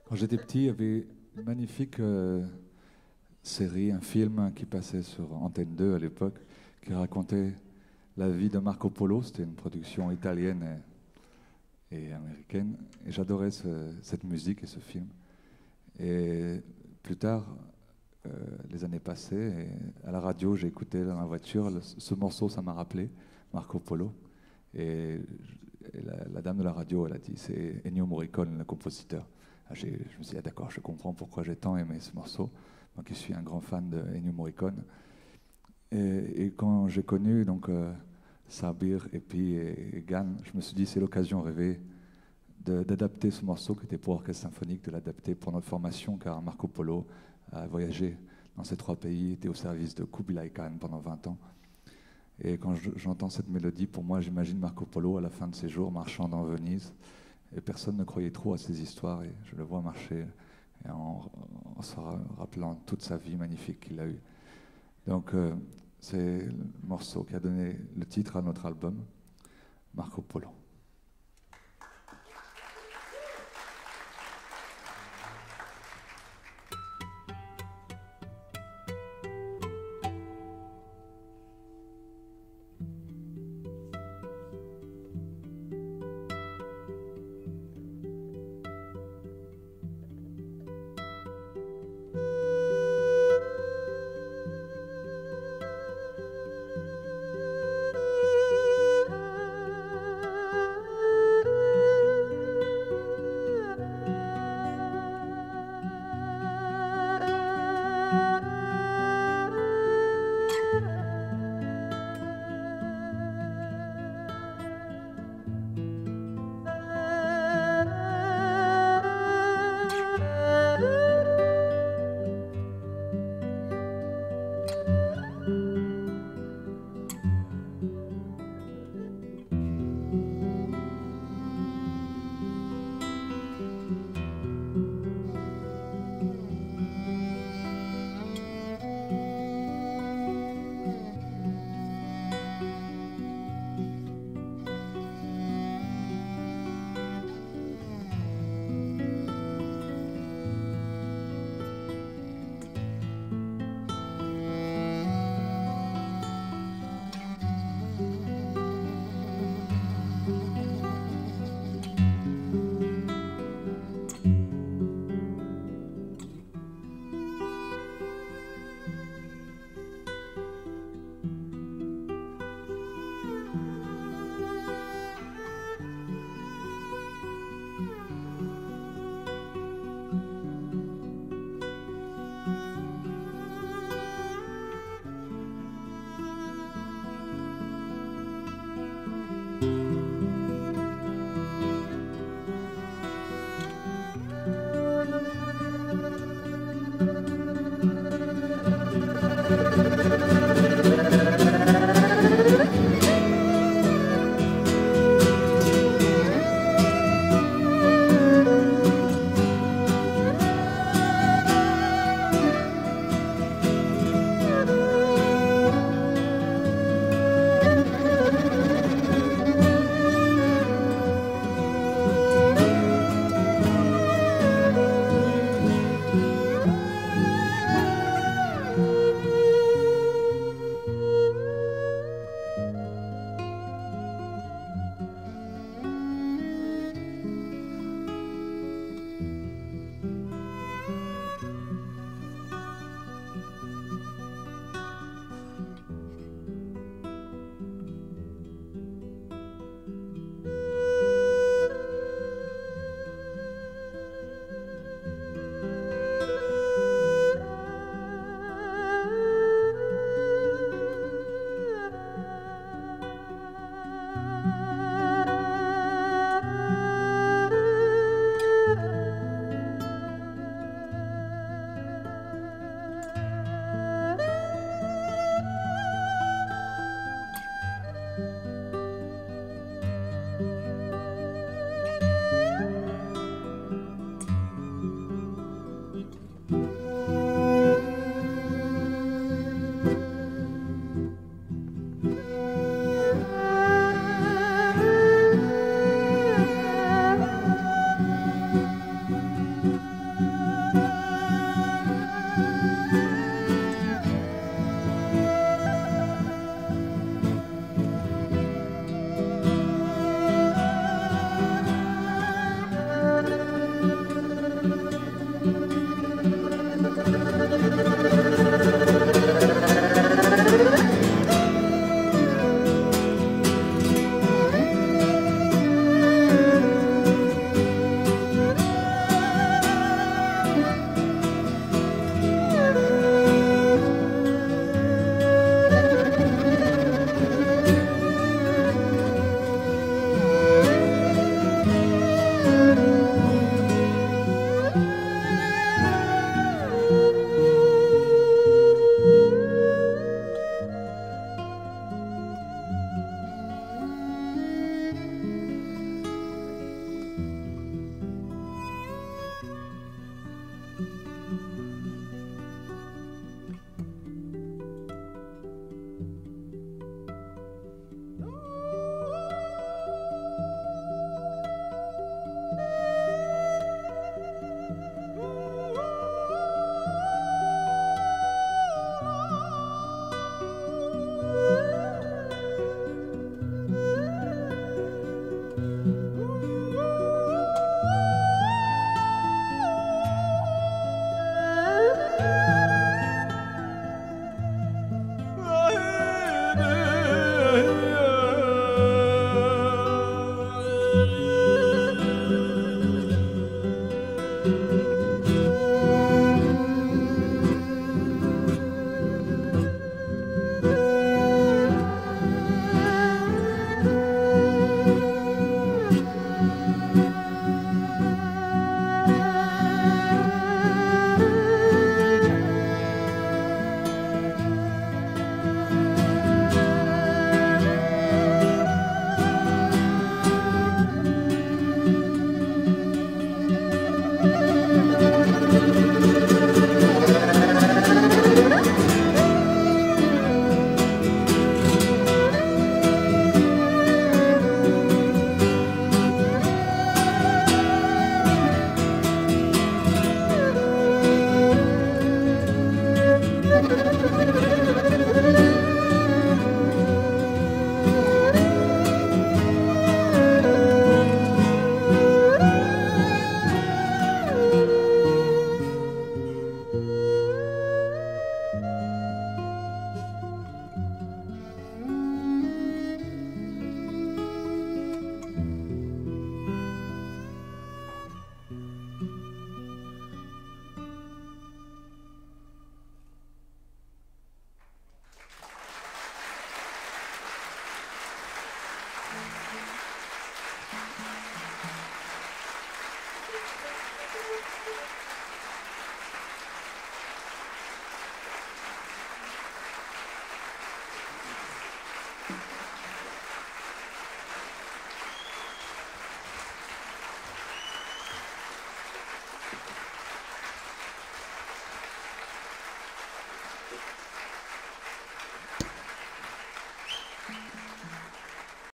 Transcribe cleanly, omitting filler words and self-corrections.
Quand j'étais petit, il y avait une magnifique série, un film qui passait sur Antenne 2 à l'époque, qui racontait la vie de Marco Polo. C'était une production italienne et américaine. Et j'adorais cette musique et ce film. Et plus tard, les années passées, et à la radio, j'ai écouté dans la voiture, ce morceau, ça m'a rappelé Marco Polo. Et, la dame de la radio, elle a dit, c'est Ennio Morricone, le compositeur. Je me suis dit, ah, d'accord, je comprends pourquoi j'ai tant aimé ce morceau. Moi qui suis un grand fan de Ennio Morricone. Et quand j'ai connu donc, Sabir et Gann, je me suis dit, c'est l'occasion rêvée d'adapter ce morceau qui était pour orchestre symphonique, de l'adapter pour notre formation, car Marco Polo a voyagé dans ces trois pays, était au service de Kublai Khan pendant 20 ans. Et quand j'entends cette mélodie, pour moi, j'imagine Marco Polo à la fin de ses jours marchant dans Venise. Et personne ne croyait trop à ces histoires. Et je le vois marcher et en se rappelant toute sa vie magnifique qu'il a eue. Donc, c'est le morceau qui a donné le titre à notre album, Marco Polo.